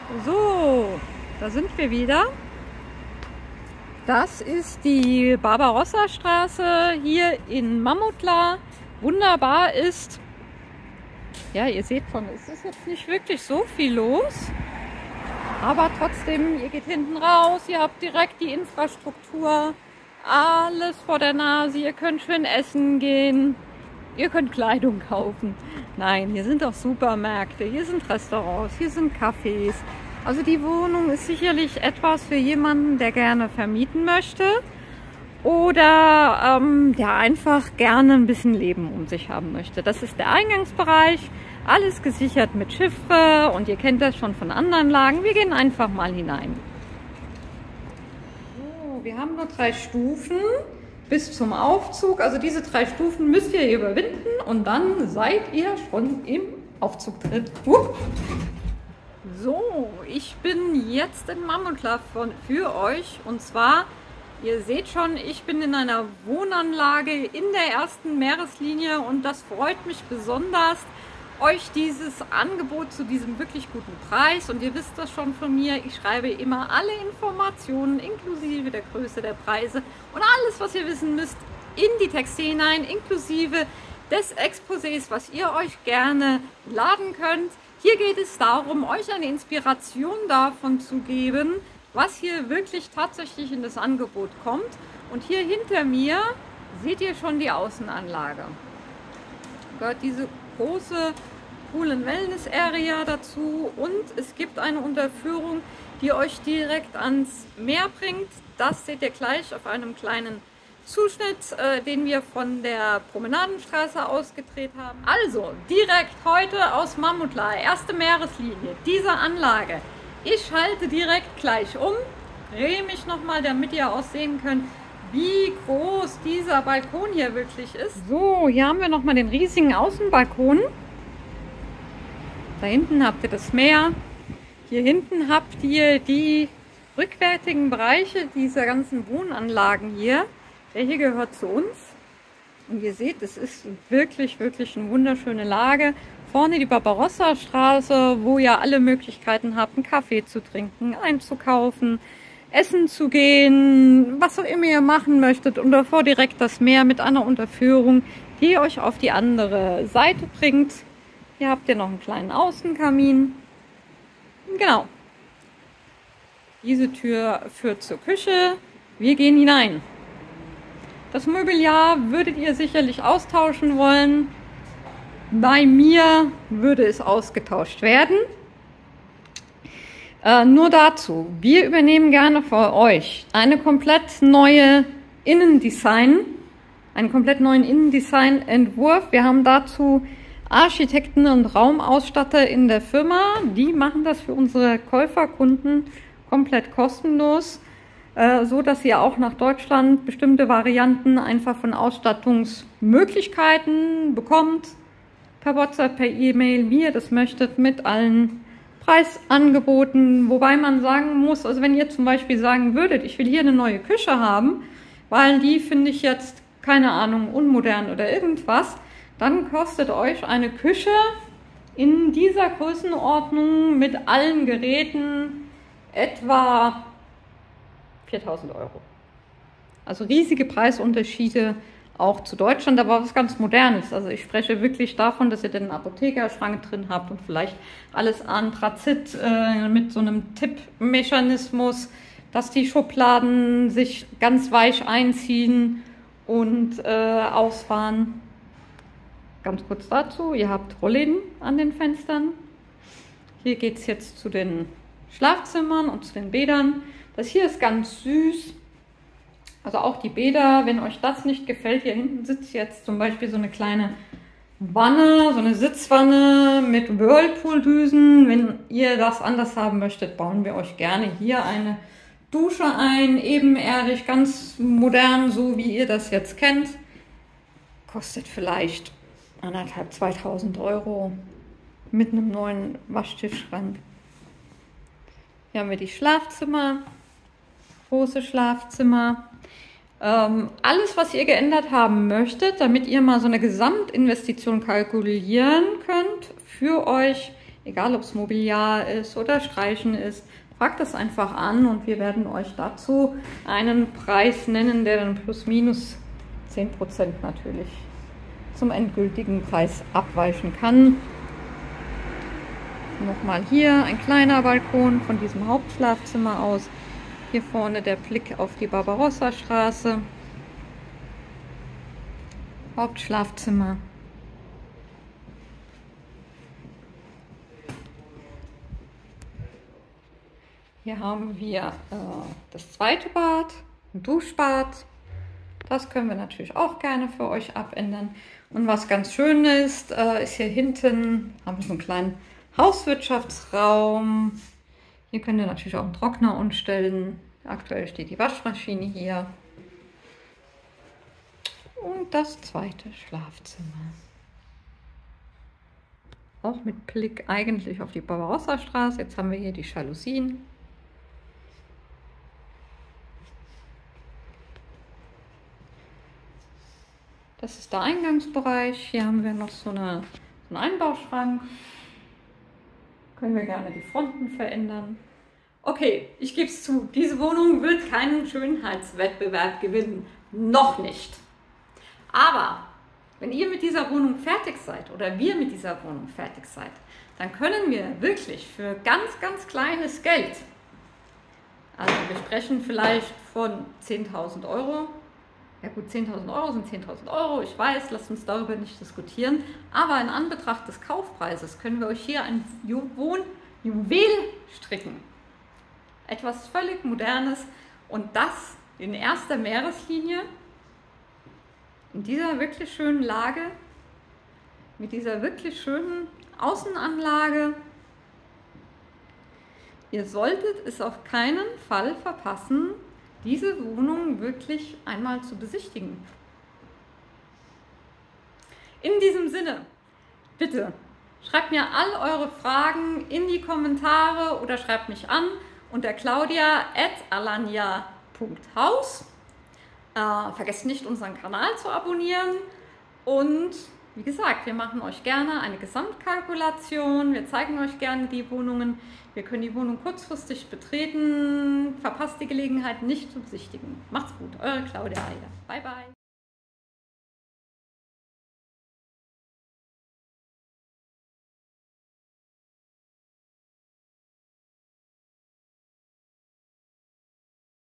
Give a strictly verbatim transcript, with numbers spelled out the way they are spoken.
So, da sind wir wieder. Das ist die Barbarossa-Straße hier in Mammutla. Wunderbar ist, ja, ihr seht schon, es ist jetzt nicht wirklich so viel los. Aber trotzdem, ihr geht hinten raus, ihr habt direkt die Infrastruktur, alles vor der Nase, ihr könnt schön essen gehen, ihr könnt Kleidung kaufen. Nein, hier sind auch Supermärkte, hier sind Restaurants, hier sind Cafés. Also die Wohnung ist sicherlich etwas für jemanden, der gerne vermieten möchte oder ähm, der einfach gerne ein bisschen Leben um sich haben möchte. Das ist der Eingangsbereich, alles gesichert mit Chiffre und ihr kennt das schon von anderen Lagen. Wir gehen einfach mal hinein. So, wir haben nur drei Stufen bis zum Aufzug. Also diese drei Stufen müsst ihr überwinden und dann seid ihr schon im Aufzug drin. Uh. So, ich bin jetzt in Mammutla für euch und zwar, ihr seht schon, ich bin in einer Wohnanlage in der ersten Meereslinie und das freut mich besonders, euch dieses Angebot zu diesem wirklich guten Preis, und ihr wisst das schon von mir, ich schreibe immer alle Informationen inklusive der Größe der Preise und alles, was ihr wissen müsst, in die Texte hinein, inklusive des Exposés, was ihr euch gerne laden könnt. Hier geht es darum, euch eine Inspiration davon zu geben, was hier wirklich tatsächlich in das Angebot kommt. Und hier hinter mir seht ihr schon die Außenanlage. Gehört diese große Pool- and Wellness Area dazu und es gibt eine Unterführung, die euch direkt ans Meer bringt. Das seht ihr gleich auf einem kleinen Zuschnitt, äh, den wir von der Promenadenstraße aus gedreht haben. Also direkt heute aus Mammutla, erste Meereslinie, diese Anlage. Ich schalte direkt gleich um, drehe mich nochmal, damit ihr auch sehen könnt, wie groß dieser Balkon hier wirklich ist. So, hier haben wir nochmal den riesigen Außenbalkon. Da hinten habt ihr das Meer. Hier hinten habt ihr die rückwärtigen Bereiche dieser ganzen Wohnanlagen hier. Der hier gehört zu uns. Und ihr seht, es ist wirklich, wirklich eine wunderschöne Lage. Vorne die Barbarossa-Straße, wo ihr alle Möglichkeiten habt, einen Kaffee zu trinken, einzukaufen, essen zu gehen, was auch immer ihr machen möchtet. Und davor direkt das Meer mit einer Unterführung, die euch auf die andere Seite bringt. Hier habt ihr noch einen kleinen Außenkamin. Genau. Diese Tür führt zur Küche. Wir gehen hinein. Das Mobiliar würdet ihr sicherlich austauschen wollen. Bei mir würde es ausgetauscht werden. Äh, nur dazu, wir übernehmen gerne für euch eine komplett neue Innendesign, einen komplett neuen Innendesign-Entwurf. Wir haben dazu Architekten und Raumausstatter in der Firma. Die machen das für unsere Käuferkunden komplett kostenlos, äh, so dass ihr auch nach Deutschland bestimmte Varianten einfach von Ausstattungsmöglichkeiten bekommt. Per WhatsApp, per E-Mail, wie ihr das möchtet, mit allen Preisangeboten. Wobei man sagen muss, also wenn ihr zum Beispiel sagen würdet, ich will hier eine neue Küche haben, weil die finde ich jetzt, keine Ahnung, unmodern oder irgendwas, dann kostet euch eine Küche in dieser Größenordnung mit allen Geräten etwa viertausend Euro. Also riesige Preisunterschiede auch zu Deutschland, aber was ganz Modernes. Also ich spreche wirklich davon, dass ihr den Apothekerschrank drin habt und vielleicht alles Anthrazit äh, mit so einem Tippmechanismus, dass die Schubladen sich ganz weich einziehen und äh, ausfahren. Ganz kurz dazu, ihr habt Rollläden an den Fenstern. Hier geht es jetzt zu den Schlafzimmern und zu den Bädern. Das hier ist ganz süß. Also auch die Bäder, wenn euch das nicht gefällt, hier hinten sitzt jetzt zum Beispiel so eine kleine Wanne, so eine Sitzwanne mit Whirlpool-Düsen. Wenn ihr das anders haben möchtet, bauen wir euch gerne hier eine Dusche ein, ebenerdig, ganz modern, so wie ihr das jetzt kennt. Kostet vielleicht anderthalb, zweitausend Euro mit einem neuen Waschtischschrank. Hier haben wir die Schlafzimmer, große Schlafzimmer. Ähm, alles, was ihr geändert haben möchtet, damit ihr mal so eine Gesamtinvestition kalkulieren könnt für euch egal ob es Mobiliar ist oder Streichen ist, fragt das einfach an und wir werden euch dazu einen Preis nennen, der dann plus minus zehn Prozent natürlich zum endgültigen Preis abweichen kann. Nochmal hier ein kleiner Balkon von diesem Hauptschlafzimmer aus. Hier vorne der Blick auf die Barbarossa-Straße. Hauptschlafzimmer. Hier haben wir äh, das zweite Bad, ein Duschbad. Das können wir natürlich auch gerne für euch abändern. Und was ganz schön ist, äh, ist hier hinten haben wir so einen kleinen Hauswirtschaftsraum. Hier könnt ihr natürlich auch einen Trockner umstellen. Aktuell steht die Waschmaschine hier. Und das zweite Schlafzimmer. Auch mit Blick eigentlich auf die Barbarossa-Straße. Jetzt haben wir hier die Jalousien. Das ist der Eingangsbereich. Hier haben wir noch so, eine, so einen Einbauschrank. Können wir gerne die Fronten verändern. Okay, ich gebe es zu, diese Wohnung wird keinen Schönheitswettbewerb gewinnen. Noch nicht. Aber wenn ihr mit dieser Wohnung fertig seid oder wir mit dieser Wohnung fertig seid, dann können wir wirklich für ganz, ganz kleines Geld, also wir sprechen vielleicht von zehntausend Euro, ja gut, zehntausend Euro sind zehntausend Euro, ich weiß, lasst uns darüber nicht diskutieren, aber in Anbetracht des Kaufpreises können wir euch hier ein Wohnjuwel stricken. Etwas völlig Modernes und das in erster Meereslinie, in dieser wirklich schönen Lage, mit dieser wirklich schönen Außenanlage. Ihr solltet es auf keinen Fall verpassen, diese Wohnung wirklich einmal zu besichtigen. In diesem Sinne, bitte schreibt mir all eure Fragen in die Kommentare oder schreibt mich an unter claudia at alanya punkt haus. Äh, vergesst nicht, unseren Kanal zu abonnieren und wie gesagt, wir machen euch gerne eine Gesamtkalkulation, wir zeigen euch gerne die Wohnungen, wir können die Wohnung kurzfristig betreten, verpasst die Gelegenheit nicht zu besichtigen. Macht's gut, eure Claudia Heider. Bye bye.